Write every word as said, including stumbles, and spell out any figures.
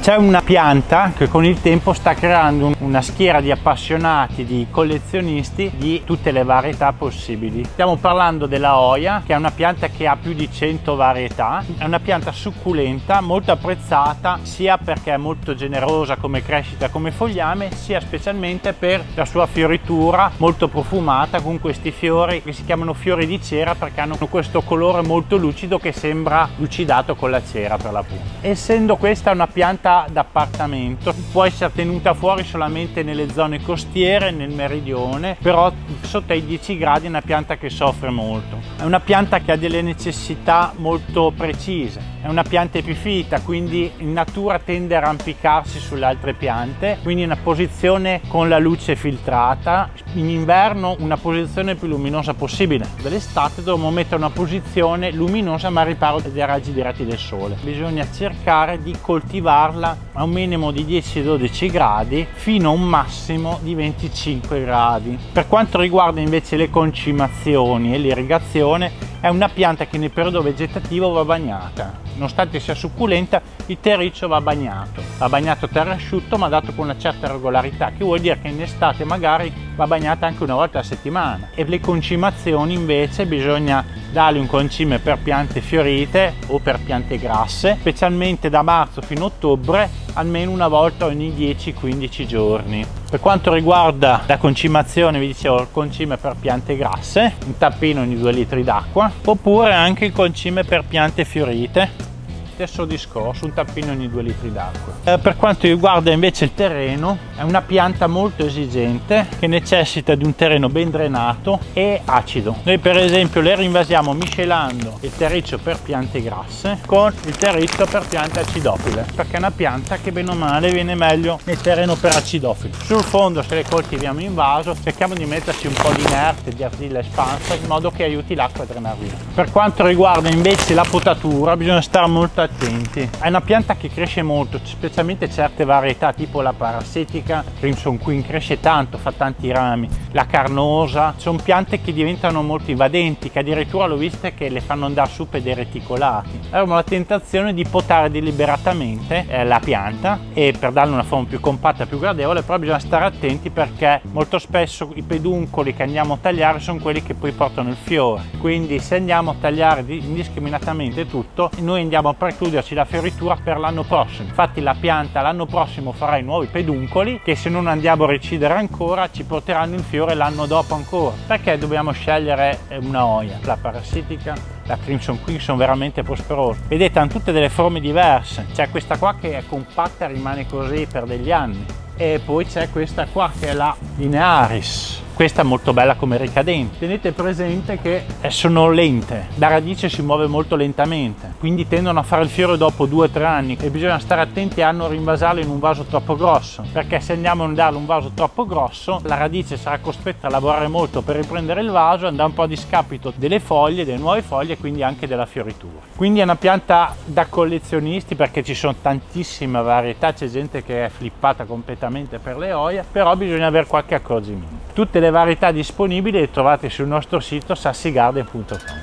C'è una pianta che con il tempo sta creando una schiera di appassionati, di collezionisti di tutte le varietà possibili. Stiamo parlando della Hoya, che è una pianta che ha più di cento varietà. È una pianta succulenta, molto apprezzata sia perché è molto generosa come crescita, come fogliame, sia specialmente per la sua fioritura molto profumata, con questi fiori che si chiamano fiori di cera perché hanno questo colore molto lucido che sembra lucidato con la cera per l'appunto. Essendo questa una pianta d'appartamento, può essere tenuta fuori solamente nelle zone costiere, nel meridione, però sotto ai dieci gradi è una pianta che soffre molto. È una pianta che ha delle necessità molto precise, è una pianta epifita, quindi in natura tende a arrampicarsi sulle altre piante, quindi in una posizione con la luce filtrata, in inverno una posizione più luminosa possibile. Dall'estate dovremo mettere una posizione luminosa ma a riparo dai raggi diretti del sole. Bisogna cercare di coltivarla a un minimo di dieci dodici gradi fino a un massimo di venticinque gradi. Per quanto riguarda invece le concimazioni e l'irrigazione, è una pianta che nel periodo vegetativo va bagnata. Nonostante sia succulenta, il terriccio va bagnato. Va bagnato a terra asciutto ma dato con una certa regolarità, che vuol dire che in estate magari va bagnata anche una volta a settimana. E le concimazioni invece bisogna dargli un concime per piante fiorite o per piante grasse, specialmente da marzo fino a ottobre, almeno una volta ogni dieci quindici giorni. Per quanto riguarda la concimazione, vi dicevo, il concime per piante grasse, un tappino ogni due litri d'acqua, oppure anche il concime per piante fiorite. Stesso discorso, un tappino ogni due litri d'acqua. Eh, per quanto riguarda invece il terreno, è una pianta molto esigente che necessita di un terreno ben drenato e acido. Noi per esempio le rinvasiamo miscelando il terriccio per piante grasse con il terriccio per piante acidofile, perché è una pianta che bene o male viene meglio nel terreno per acidofili. Sul fondo, se le coltiviamo in vaso, cerchiamo di metterci un po' di inerte, di argilla espansa, in modo che aiuti l'acqua a drenare via. Per quanto riguarda invece la potatura, bisogna stare molto attenti. È una pianta che cresce molto, specialmente certe varietà tipo la parassitica, Crimson Queen cresce tanto, fa tanti rami, la carnosa, sono piante che diventano molto invadenti, che addirittura l'ho viste che le fanno andare su per dei reticolati. Avremo la tentazione di potare deliberatamente eh, la pianta e per darle una forma più compatta, più gradevole, però bisogna stare attenti perché molto spesso i peduncoli che andiamo a tagliare sono quelli che poi portano il fiore, quindi se andiamo a tagliare indiscriminatamente tutto, noi andiamo a precluderci la fioritura per l'anno prossimo. Infatti la pianta l'anno prossimo farà i nuovi peduncoli che, se non andiamo a recidere ancora, ci porteranno il fiore l'anno dopo ancora. Perché dobbiamo scegliere una Hoya? La parassitica, la Crimson Queen sono veramente prosperose. Vedete, hanno tutte delle forme diverse. C'è questa qua che è compatta e rimane così per degli anni, e poi c'è questa qua che è la Linearis. Questa è molto bella come ricadente. Tenete presente che sono lente, la radice si muove molto lentamente, quindi tendono a fare il fiore dopo due o tre anni e bisogna stare attenti a non rinvasarlo in un vaso troppo grosso, perché se andiamo a darle un vaso troppo grosso la radice sarà costretta a lavorare molto per riprendere il vaso e andrà un po' a discapito delle foglie, delle nuove foglie e quindi anche della fioritura. Quindi è una pianta da collezionisti perché ci sono tantissime varietà, c'è gente che è flippata completamente per le Hoya, però bisogna avere qualche accorgimento. Tutte le varietà disponibili le trovate sul nostro sito sassigarden punto com.